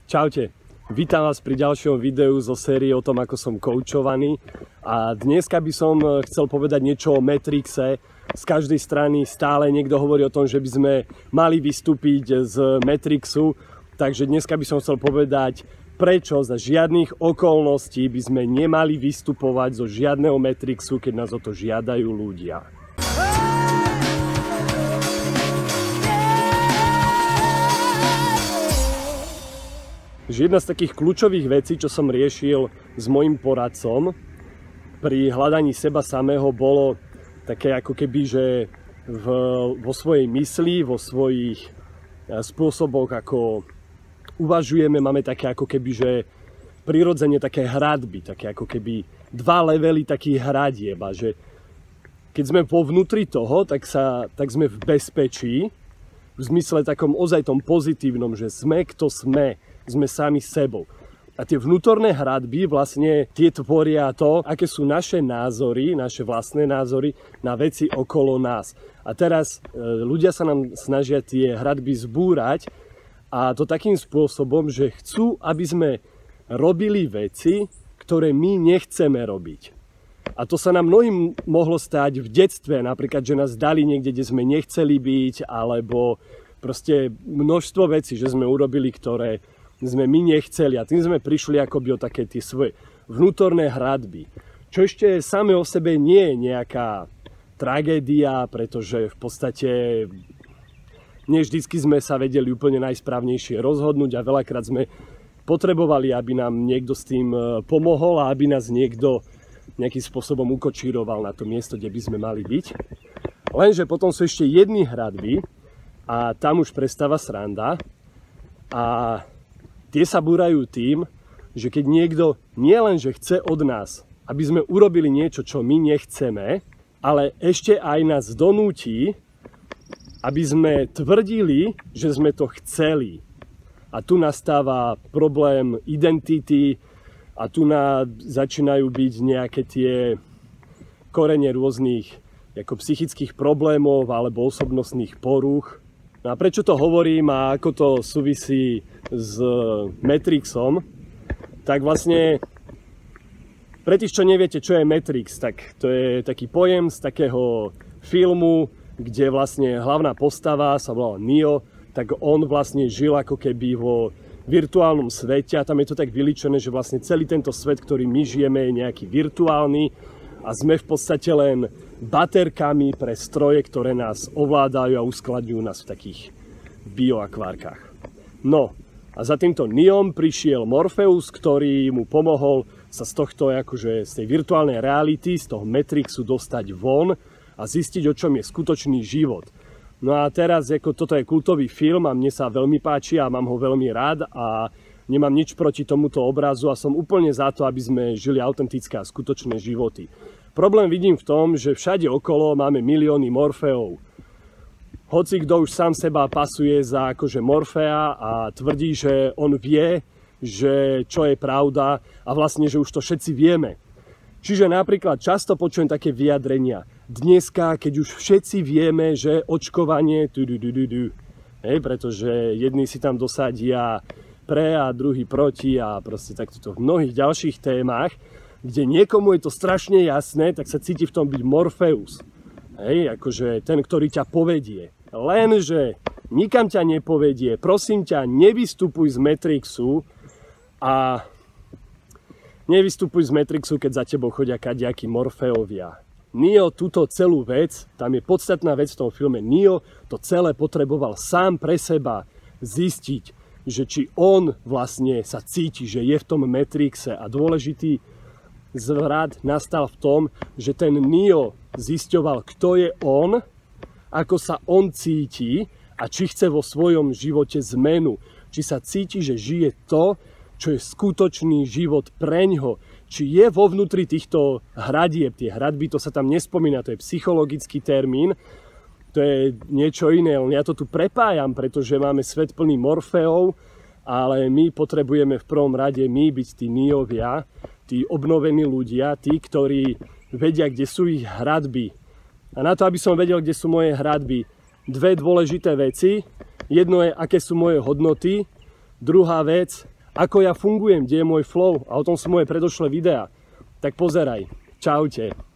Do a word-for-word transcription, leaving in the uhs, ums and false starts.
Čaute, vítam vás pri ďalšom videu zo série o tom, ako som koučovaný. A dneska by som chcel povedať niečo o Matrixe. Z každej strany stále niekto hovorí o tom, že by sme mali vystúpiť z Matrixu. Takže dneska by som chcel povedať, prečo za žiadnych okolností by sme nemali vystupovať zo žiadneho Matrixu, keď nás o to žiadajú ľudia. Že jedna z takých kľúčových vecí, čo som riešil s mojim poradcom pri hľadaní seba samého, bolo také ako keby, že v, vo svojej mysli, vo svojich spôsoboch, ako uvažujeme, máme také ako keby, že prirodzene také hradby, také ako keby dva levely takých hradieb, a že keď sme vo vnútri toho, tak, sa, tak sme v bezpečí, v zmysle takom ozaj tom pozitívnom, že sme kto sme, sme sami sebou. A tie vnútorné hradby vlastne tie tvoria to, aké sú naše názory, naše vlastné názory na veci okolo nás. A teraz e, ľudia sa nám snažia tie hradby zbúrať, a to takým spôsobom, že chcú, aby sme robili veci, ktoré my nechceme robiť. A to sa nám mnohým mohlo stať v detstve, napríklad, že nás dali niekde, kde sme nechceli byť, alebo proste množstvo vecí, že sme urobili, ktoré sme my nechceli, a tým sme prišli akoby o také tie svoje vnútorné hradby. Čo ešte same o sebe nie je nejaká tragédia, pretože v podstate nie vždycky sme sa vedeli úplne najsprávnejšie rozhodnúť a veľakrát sme potrebovali, aby nám niekto s tým pomohol a aby nás niekto nejakým spôsobom ukočíroval na to miesto, kde by sme mali byť. Lenže potom sú ešte jedny hradby a tam už prestáva sranda, a tie sa búrajú tým, že keď niekto nielenže chce od nás, aby sme urobili niečo, čo my nechceme, ale ešte aj nás donúti, aby sme tvrdili, že sme to chceli. A tu nastáva problém identity a tu na, začínajú byť nejaké tie korene rôznych ako psychických problémov alebo osobnostných porúch. No a prečo to hovorím a ako to súvisí s Matrixom, tak vlastne pre tých, čo neviete, čo je Matrix, tak to je taký pojem z takého filmu, kde vlastne hlavná postava sa volala Neo, tak on vlastne žil ako keby vo virtuálnom svete a tam je to tak vyličené, že vlastne celý tento svet, ktorý my žijeme, je nejaký virtuálny a sme v podstate len baterkami pre stroje, ktoré nás ovládajú a uskladňujú nás v takých bioakvárkach. No a za týmto Neom prišiel Morpheus, ktorý mu pomohol sa z tohto, akože z tej virtuálnej reality, z toho Matrixu dostať von a zistiť, o čom je skutočný život. No a teraz, ako toto je kultový film a mne sa veľmi páči a mám ho veľmi rád a nemám nič proti tomuto obrazu a som úplne za to, aby sme žili autentické a skutočné životy. Problém vidím v tom, že všade okolo máme milióny Morfeov. Hoci kto už sám seba pasuje za akože Morfea a tvrdí, že on vie, že čo je pravda a vlastne, že už to všetci vieme. Čiže napríklad často počujem také vyjadrenia. Dneska, keď už všetci vieme, že očkovanie, hej, pretože jedni si tam dosadia pre a druhý proti a proste takto v mnohých ďalších témach, kde niekomu je to strašne jasné, tak sa cíti v tom byť Morpheus. Hej, akože ten, ktorý ťa povedie. Lenže nikam ťa nepovedie. Prosím ťa, nevystupuj z Matrixu a nevystupuj z Matrixu, keď za tebou chodia kadejakí Morfeovia. Neo túto celú vec, tam je podstatná vec v tom filme, Neo to celé potreboval sám pre seba zistiť, že či on vlastne sa cíti, že je v tom Matrixe, a dôležitý zvrat nastal v tom, že ten Neo zisťoval, kto je on, ako sa on cíti a či chce vo svojom živote zmenu. Či sa cíti, že žije to, čo je skutočný život preňho. Či je vo vnútri týchto hradieb, tie hradby, to sa tam nespomína, to je psychologický termín, to je niečo iné, len ja to tu prepájam, pretože máme svet plný Morfeov, ale my potrebujeme v prvom rade my byť tí Neovia, tí obnovení ľudia, tí, ktorí vedia, kde sú ich hradby. A na to, aby som vedel, kde sú moje hradby, dve dôležité veci. Jedno je, aké sú moje hodnoty. Druhá vec, ako ja fungujem, kde je môj flow a o tom sú moje predošlé videá, tak pozeraj. Čaute.